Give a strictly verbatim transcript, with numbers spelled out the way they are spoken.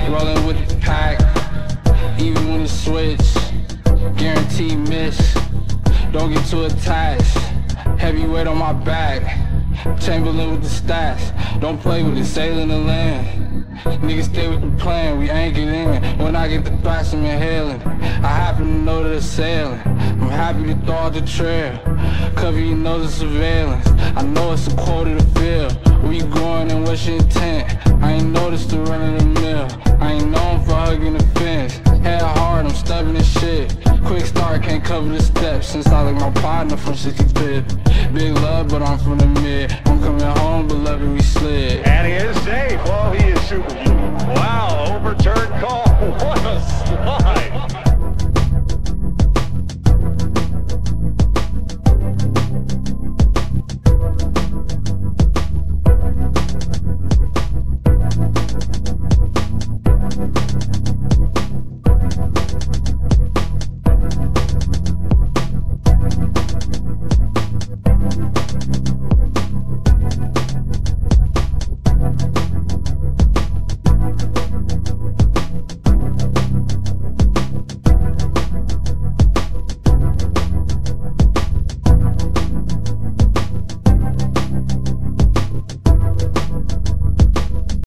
Rolling with the pack, even when it's switch. Guaranteed miss, don't get too attached. Heavyweight on my back, Chamberlain with the stats. Don't play with it, sailing the land. Niggas stay with the plan, we ain't get in. When I get the facts, I'm inhaling. I happen to know that they're sailing. I'm happy to throw out the trail. Cover your nose of surveillance. I know it's a quota to fill. Where you going and what's your intent? I ain't noticed the run of the mill. I ain't known for hugging the fence. Head hard, I'm stubborn as shit. Quick start, can't cover the steps. Since I like my partner from sixty-fifth. Big love, but I'm from the mid. I'm coming home, beloved, we slid. And he is safe. Well, he is super. Wow, overturned call. What a slide.